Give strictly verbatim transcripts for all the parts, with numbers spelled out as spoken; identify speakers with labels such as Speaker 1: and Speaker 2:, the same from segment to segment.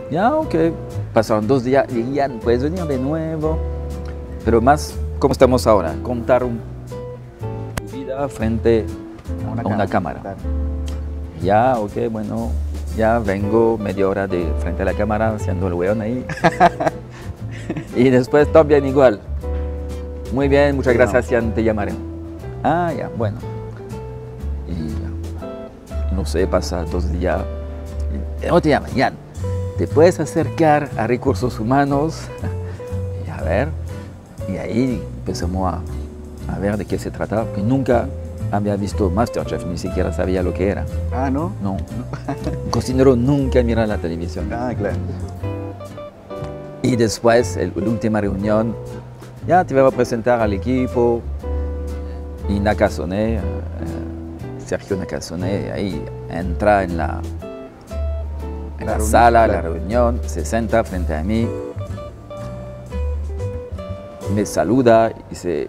Speaker 1: Ya, ok. Pasaron dos días y ya puedes venir de nuevo. Pero más, ¿cómo estamos ahora? Contar un, tu vida frente
Speaker 2: A una
Speaker 1: a una
Speaker 2: cámara,
Speaker 1: cámara.
Speaker 2: claro.
Speaker 1: Ya, ok, bueno, ya vengo media hora de frente a la cámara haciendo el weón ahí. Y después también igual. Muy bien, muchas
Speaker 2: Sí,
Speaker 1: gracias, ya te llamaré. Ah, ya, bueno. Y no sé, pasa dos días. Y no te llaman, ya. Te puedes acercar a recursos humanos. Y a ver. Y ahí empezamos a, a ver de qué se trataba, porque nunca había visto MasterChef, ni siquiera sabía lo que era.
Speaker 2: Ah, ¿no?
Speaker 1: No. Un cocinero nunca mira la televisión.
Speaker 2: Ah, claro.
Speaker 1: Y después, el- la última reunión, ya te voy a presentar al equipo. Y Nakasone, eh, Sergio Nakasone, ahí entra en la, en
Speaker 2: La
Speaker 1: la
Speaker 2: reunión,
Speaker 1: sala, la
Speaker 2: claro.
Speaker 1: reunión, se sienta frente a mí, me saluda y dice,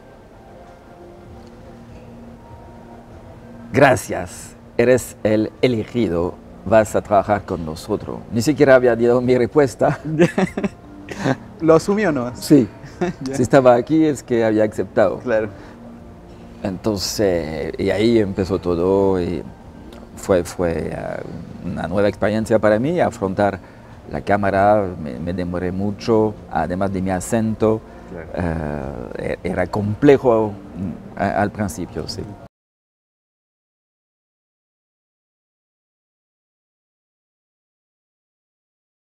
Speaker 1: gracias, eres el elegido, vas a trabajar con nosotros. Ni siquiera había dado mi respuesta.
Speaker 2: ¿Lo asumió no?
Speaker 1: Sí,
Speaker 2: Ya.
Speaker 1: si estaba aquí es que había aceptado.
Speaker 2: Claro.
Speaker 1: Entonces, y ahí empezó todo y fue, fue eh, una nueva experiencia para mí, afrontar la cámara, me, me demoré mucho, además de mi acento,
Speaker 2: Claro.
Speaker 1: eh, era complejo mm, a- al principio, sí.